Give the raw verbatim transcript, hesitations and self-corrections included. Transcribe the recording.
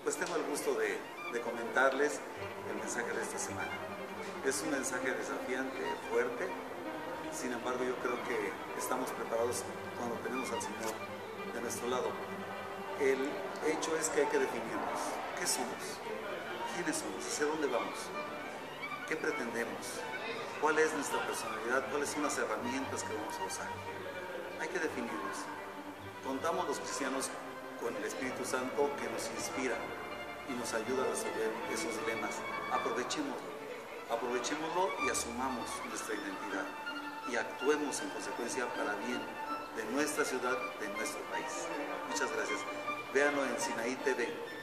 pues tengo el gusto de, de comentarles el mensaje de esta semana. Es un mensaje desafiante, fuerte, sin embargo yo creo que estamos preparados cuando tenemos al Señor de nuestro lado. El hecho es que hay que definirnos. ¿Qué somos? ¿Quiénes somos? ¿Hacia dónde vamos? ¿Qué pretendemos? ¿Cuál es nuestra personalidad? ¿Cuáles son las herramientas que vamos a usar? Hay que definirnos. Contamos los cristianos con el Espíritu Santo que nos inspira y nos ayuda a resolver esos dilemas. Aprovechémoslo, aprovechémoslo y asumamos nuestra identidad y actuemos en consecuencia para bien de nuestra ciudad, de nuestro país. Muchas gracias. Véanlo en Sinaí T V.